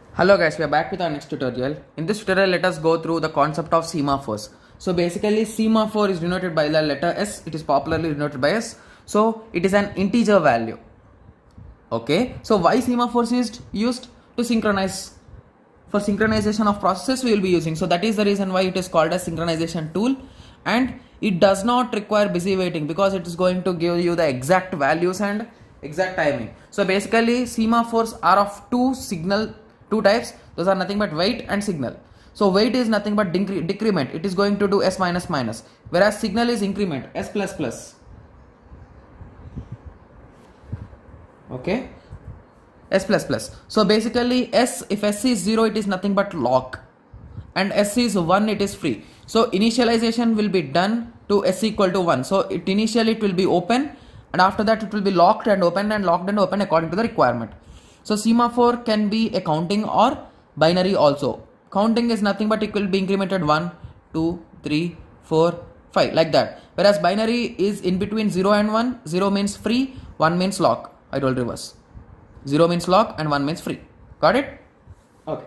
Hello guys, we are back with our next tutorial. In this tutorial, let us go through the concept of semaphores. So basically, semaphore is denoted by the letter S. It is popularly denoted by S. So it is an integer value. Okay. So why semaphores is used? To synchronize. For synchronization of processes we will be using. So that is the reason why it is called a synchronization tool. And it does not require busy waiting because it is going to give you the exact values and exact timing. So basically, semaphores are of two types. Those are nothing but wait and signal. So wait is nothing but decrement. It is going to do S minus minus, whereas signal is increment, S plus plus. Okay, S plus plus. So basically S, if S is 0, it is nothing but lock, and S is 1, it is free. So initialization will be done to S equal to 1. So initially it will be open, and after that it will be locked and open and locked and open according to the requirement. So semaphore can be a counting or binary also. Counting is nothing but it will be incremented 1, 2, 3, 4, 5 like that. Whereas binary is in between 0 and 1. 0 means free, 1 means lock. I told reverse. 0 means lock and 1 means free. Got it? Okay.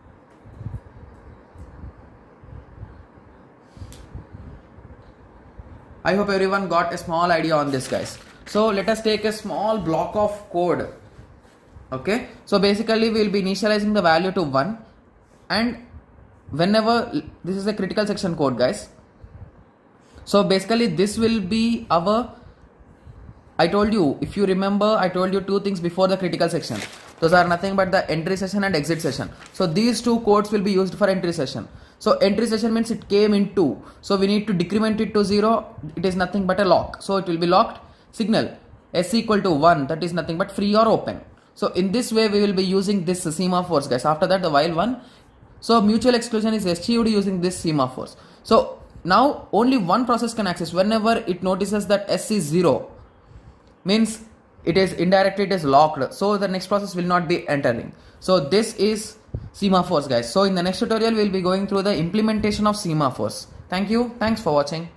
I hope everyone got a small idea on this, guys. So let us take a small block of code. Okay, so basically we will be initializing the value to 1, and whenever this is a critical section code, guys. So basically this will be our, I told you, if you remember, I told you two things before the critical section. Those are nothing but the entry session and exit session. So these two codes will be used for entry session. So entry session means it came in 2. So we need to decrement it to 0. It is nothing but a lock. So it will be locked. Signal S equal to 1. That is nothing but free or open. So in this way we will be using this semaphores, guys. After that the while one. So mutual exclusion is achieved using this semaphores. So now only one process can access whenever it notices that S is 0. Means it is indirectly it is locked. So the next process will not be entering. So this is semaphores, guys. So in the next tutorial we will be going through the implementation of semaphores. Thank you. Thanks for watching.